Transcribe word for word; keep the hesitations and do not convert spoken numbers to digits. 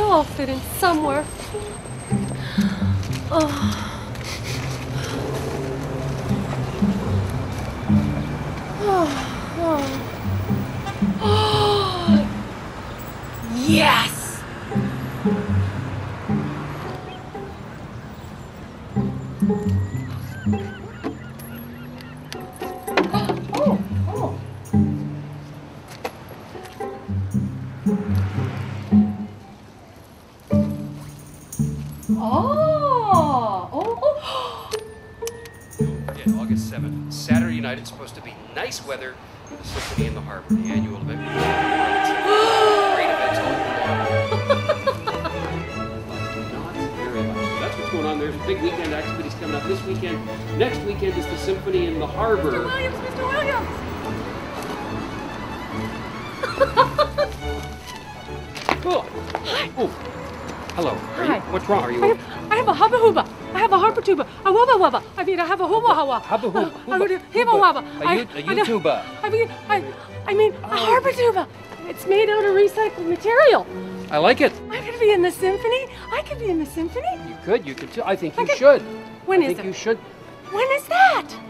They'll all fit in somewhere. Oh. Oh. Oh. Oh. Yes! Oh, oh. Oh, oh, oh. Yeah, August seventh. Saturday night, it's supposed to be nice weather for the Symphony in the Harbor, the annual event. Great events all Not very much. So that's what's going on. There's a big weekend activities coming up this weekend. Next weekend is the Symphony in the Harbor. Mister Williams, Mister Williams! Cool. Oh. Hello. Are Hi. You, what's wrong? Are you? I have, I have a hubba hubba. I have a harper tuba. A wubba wubba. I mean, I have a hubba hubba. Hubba hubba. I mean, a hibba wubba. A U- a U-tuba. I mean, I, I mean, a harper tuba. It's made out of recycled material. I like it. I'm gonna be in the symphony. I could be in the symphony. You could. You could too. I think you I could- should. When I is think it? you should. When is that?